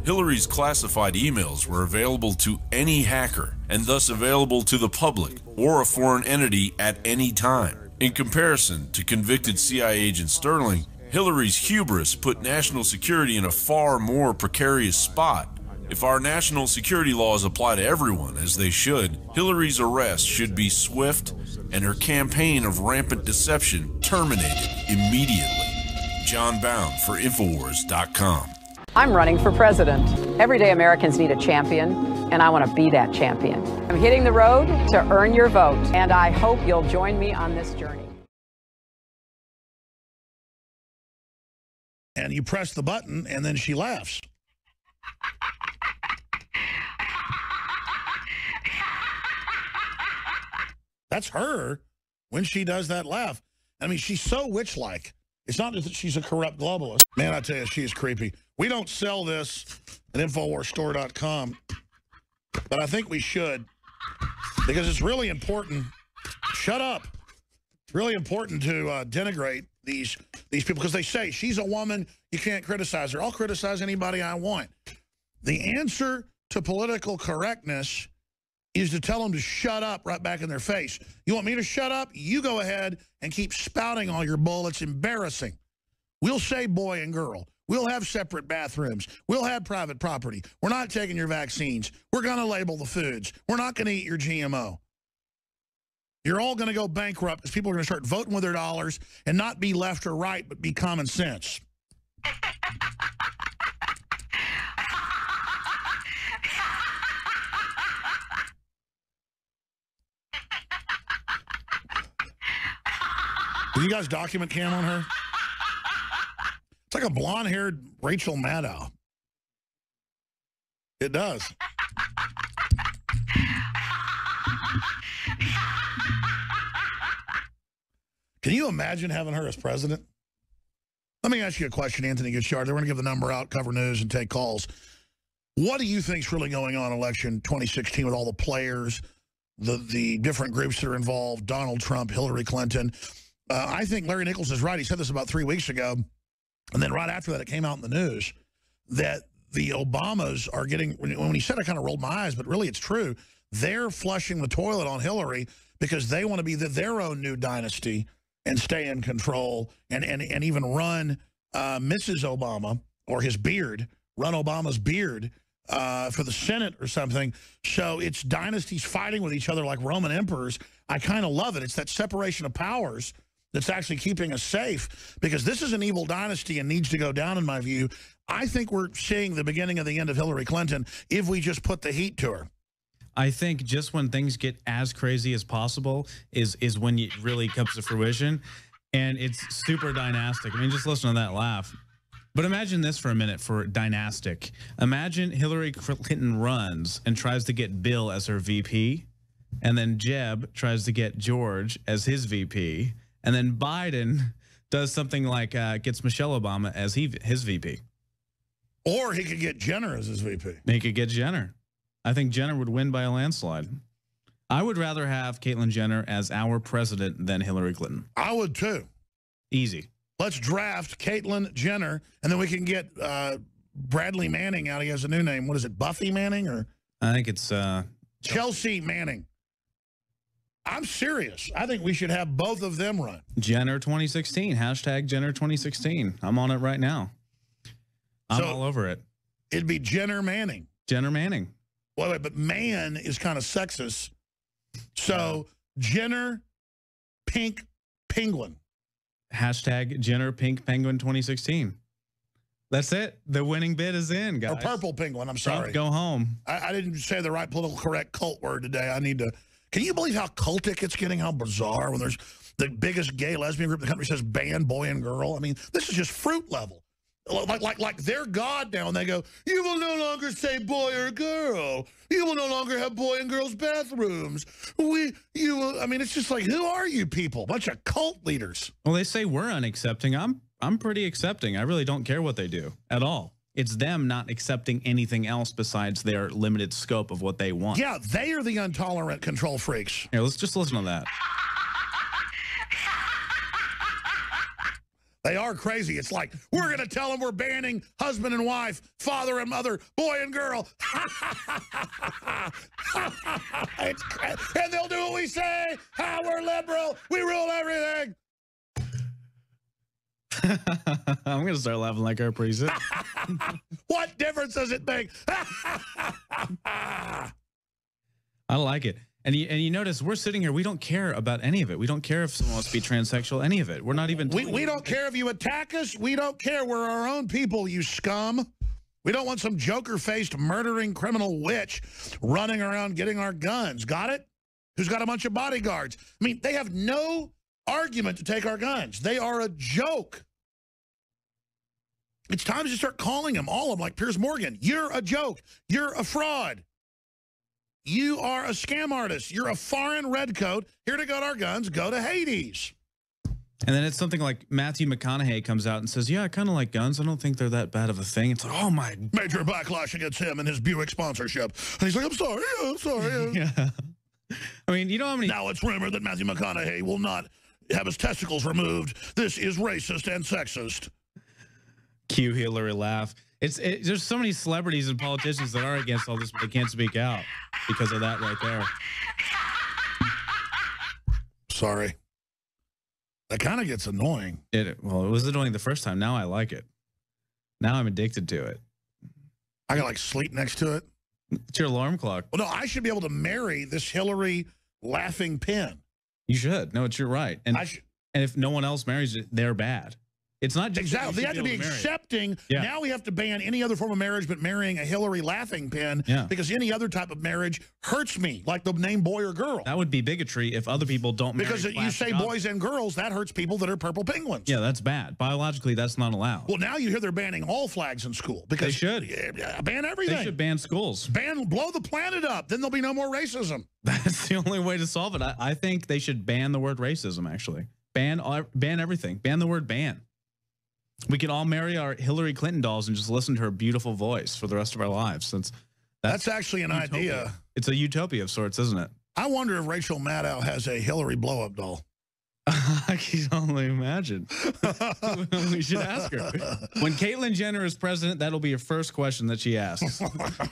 Hillary's classified emails were available to any hacker and thus available to the public or a foreign entity at any time. In comparison to convicted CIA agent Sterling, Hillary's hubris put national security in a far more precarious spot. If our national security laws apply to everyone, as they should, Hillary's arrest should be swift and her campaign of rampant deception terminated immediately. John Bound for Infowars.com. I'm running for president. Everyday Americans need a champion, and I want to be that champion. I'm hitting the road to earn your vote, and I hope you'll join me on this journey. And you press the button, and then she laughs. That's her when she does that laugh. I mean, she's so witch-like. It's not just that she's a corrupt globalist. Man, I tell you, she is creepy. We don't sell this at InfoWarsStore.com, but I think we should because it's really important. Shut up. It's really important to denigrate these people because they say she's a woman, you can't criticize her. I'll criticize anybody I want. The answer to political correctness is to tell them to shut up right back in their face. You want me to shut up? You go ahead and keep spouting all your bull. It's embarrassing. We'll say boy and girl. We'll have separate bathrooms. We'll have private property. We're not taking your vaccines. We're going to label the foods. We're not going to eat your GMO. You're all going to go bankrupt because people are going to start voting with their dollars and not be left or right, but be common sense. Do you guys document cam on her? It's like a blonde-haired Rachel Maddow. It does. Can you imagine having her as president? Let me ask you a question, Anthony Gutschard. We're going to give the number out, cover news, and take calls. What do you think is really going on in election 2016 with all the players, the different groups that are involved, Donald Trump, Hillary Clinton? I think Larry Nichols is right. He said this about 3 weeks ago. And then right after that, it came out in the news that the Obamas are getting, when he said it, I kind of rolled my eyes, but really it's true. They're flushing the toilet on Hillary because they want to be their own new dynasty and stay in control and even run Mrs. Obama or his beard, run Obama's beard for the Senate or something. So it's dynasties fighting with each other like Roman emperors. I kind of love it. It's that separation of powers that's actually keeping us safe because this is an evil dynasty and needs to go down, in my view. I think we're seeing the beginning of the end of Hillary Clinton if we just put the heat to her. I think just when things get as crazy as possible is when it really comes to fruition, and it's super dynastic. I mean, just listen to that laugh. But imagine this for a minute for dynastic. Imagine Hillary Clinton runs and tries to get Bill as her VP, and then Jeb tries to get George as his VP, and then Biden does something like gets Michelle Obama as his VP. Or he could get Jenner as his VP. He could get Jenner. I think Jenner would win by a landslide. I would rather have Caitlyn Jenner as our president than Hillary Clinton. I would too. Easy. Let's draft Caitlyn Jenner, and then we can get Bradley Manning out. He has a new name. What is it, Buffy Manning? Or I think it's Chelsea Manning. I'm serious. I think we should have both of them run. Jenner 2016. Hashtag Jenner 2016. I'm on it right now. I'm all over it. It'd be Jenner Manning. Jenner Manning. Wait, but man is kind of sexist. So Jenner Pink Penguin. Hashtag Jenner Pink Penguin 2016. That's it. The winning bid is in, guys. Or Purple Penguin. I'm sorry. Trump, go home. I didn't say the right political correct cult word today. I need to. Can you believe how cultic it's getting? How bizarre when there's the biggest gay lesbian group in the country says ban boy and girl. I mean, this is just fruit level. Like they're God now, and they go, you will no longer say boy or girl. You will no longer have boy and girls bathrooms. I mean, it's just like, who are you people? Bunch of cult leaders. Well, they say we're unaccepting. I'm pretty accepting. I really don't care what they do at all. It's them not accepting anything else besides their limited scope of what they want. Yeah, they are the intolerant control freaks. Here, let's just listen to that. They are crazy. It's like, we're going to tell them we're banning husband and wife, father and mother, boy and girl. And they'll do what we say. We're liberal. We rule everything. I'm going to start laughing like her pretty soon. What difference does it make? I like it. And you notice we're sitting here. We don't care about any of it. We don't care if someone wants to be transsexual, any of it. We're not even. We don't care if you attack us. We don't care. We're our own people, you scum. We don't want some joker-faced murdering criminal witch running around getting our guns. Got it? Who's got a bunch of bodyguards? I mean, they have no argument to take our guns. They are a joke. It's time to start calling them, all of them, like Piers Morgan. You're a joke. You're a fraud. You are a scam artist. You're a foreign redcoat here to get our guns. Go to Hades. And then it's something like Matthew McConaughey comes out and says, yeah, I kind of like guns. I don't think they're that bad of a thing. It's like, oh, my. Major backlash against him and his Buick sponsorship. And he's like, I'm sorry. Yeah. I mean, you know how many. Now it's rumored that Matthew McConaughey will not have his testicles removed. This is racist and sexist. Cue Hillary laugh. There's so many celebrities and politicians that are against all this, but they can't speak out because of that right there. Sorry. That kind of gets annoying. Well, it was annoying the first time. Now I like it. Now I'm addicted to it. I got like sleep next to it. It's your alarm clock. Well, no, I should be able to marry this Hillary laughing pin. You should. No, you're right. And if no one else marries it, they're bad. It's not just exactly. They have to be accepting. Yeah. Now we have to ban any other form of marriage but marrying a Hillary laughing pin because any other type of marriage hurts me, like the name boy or girl. That would be bigotry if other people don't marry. Because you say boys and girls, that hurts people that are purple penguins. Yeah, that's bad. Biologically, that's not allowed. Well, now you hear they're banning all flags in school because they should ban everything. They should ban schools. Blow the planet up. Then there'll be no more racism. That's the only way to solve it. I think they should ban the word racism. Actually, ban everything. Ban the word ban. We can all marry our Hillary Clinton dolls and just listen to her beautiful voice for the rest of our lives. That's actually an idea. It's a utopia of sorts, isn't it? I wonder if Rachel Maddow has a Hillary blow-up doll. I can only imagine. We should ask her. When Caitlyn Jenner is president, that'll be her first question that she asks.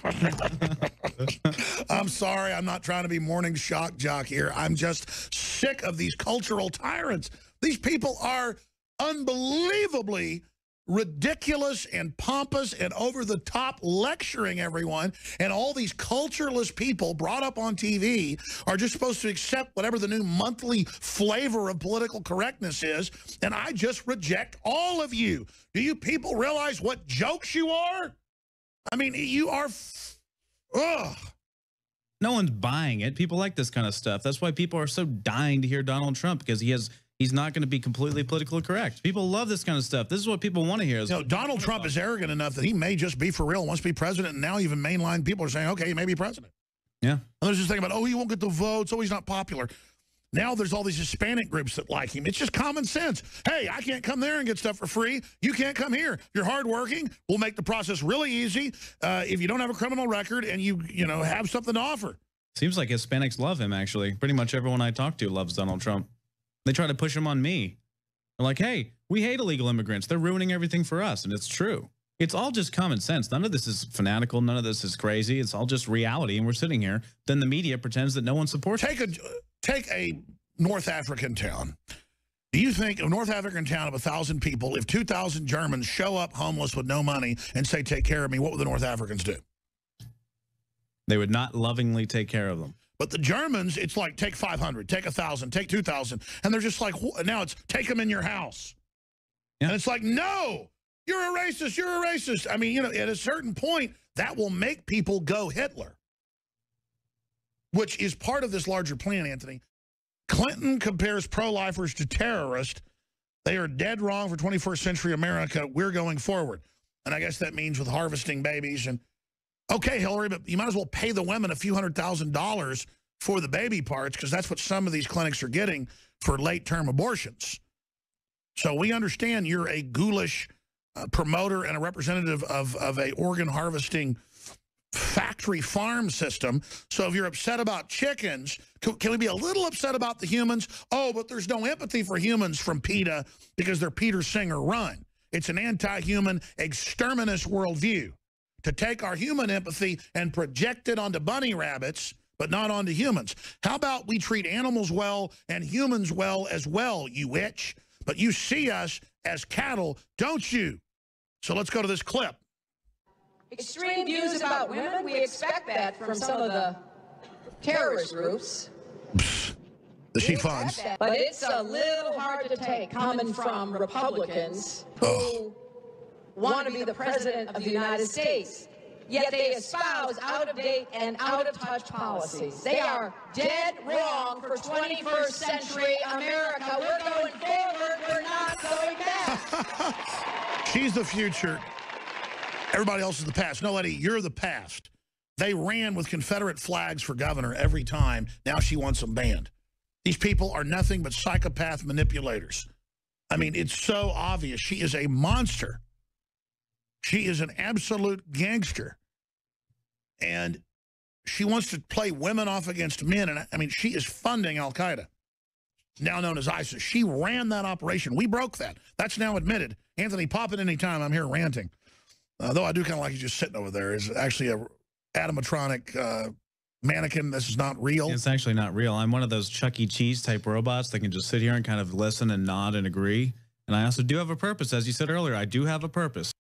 I'm sorry. I'm not trying to be morning shock jock here. I'm just sick of these cultural tyrants. These people are unbelievably ridiculous and pompous and over-the-top lecturing everyone, and all these cultureless people brought up on TV are just supposed to accept whatever the new monthly flavor of political correctness is, and I just reject all of you. Do you people realize what jokes you are? I mean, you are... Ugh. No one's buying it. People like this kind of stuff. That's why people are so dying to hear Donald Trump, because he's not going to be completely politically correct. People love this kind of stuff. This is what people want to hear. Donald Trump is arrogant enough that he may just be for real, wants to be president, and now even mainline people are saying, okay, he may be president. Yeah. And there's this thing about, oh, he won't get the votes, oh, he's not popular. Now there's all these Hispanic groups that like him. It's just common sense. Hey, I can't come there and get stuff for free. You can't come here. You're hardworking. We'll make the process really easy if you don't have a criminal record and you have something to offer. Seems like Hispanics love him, actually. Pretty much everyone I talk to loves Donald Trump. They try to push him on me. They're like, hey, we hate illegal immigrants. They're ruining everything for us. And it's true. It's all just common sense. None of this is fanatical. None of this is crazy. It's all just reality. And we're sitting here. Then the media pretends that no one supports it. Take a North African town. Do you think a North African town of 1,000 people, if 2,000 Germans show up homeless with no money and say, take care of me, what would the North Africans do? They would not lovingly take care of them. But the Germans, it's like, take 500, take 1,000, take 2,000. And they're just like, now it's take them in your house. Yeah. And it's like, no, you're a racist. You're a racist. I mean, at a certain point, that will make people go Hitler, which is part of this larger plan, Anthony. Clinton compares pro-lifers to terrorists. They are dead wrong for 21st century America. We're going forward. And I guess that means with harvesting babies and, okay, Hillary, but you might as well pay the women a few $100,000 for the baby parts, because that's what some of these clinics are getting for late-term abortions. So we understand you're a ghoulish promoter and a representative of a organ harvesting factory farm system. So if you're upset about chickens, can we be a little upset about the humans? Oh, but there's no empathy for humans from PETA because they're Peter Singer run. It's an anti-human exterminist worldview to take our human empathy and project it onto bunny rabbits, but not onto humans. How about we treat animals well and humans well as well, you witch? But you see us as cattle, don't you? So let's go to this clip. Extreme views about women, we expect that from some of the terrorist groups. The she funds. But it's a little hard to take coming from Republicans who want to be the president of the United States. Yet they espouse out-of-date and out-of-touch policies. They are dead wrong for 21st century America. We're going forward. We're not going back. She's the future. Everybody else is the past. No, Eddie, you're the past. They ran with Confederate flags for governor every time. Now she wants them banned. These people are nothing but psychopath manipulators. I mean, it's so obvious. She is a monster. She is an absolute gangster. And she wants to play women off against men. And I mean, she is funding Al-Qaeda, now known as ISIS. She ran that operation. We broke that. That's now admitted. Anthony, pop in anytime. I'm here ranting. Though I do kind of like you just sitting over there. Is actually a animatronic mannequin. This is not real. It's actually not real. I'm one of those Chuck E. Cheese type robots that can just sit here and kind of listen and nod and agree. And I also do have a purpose. As you said earlier, I do have a purpose.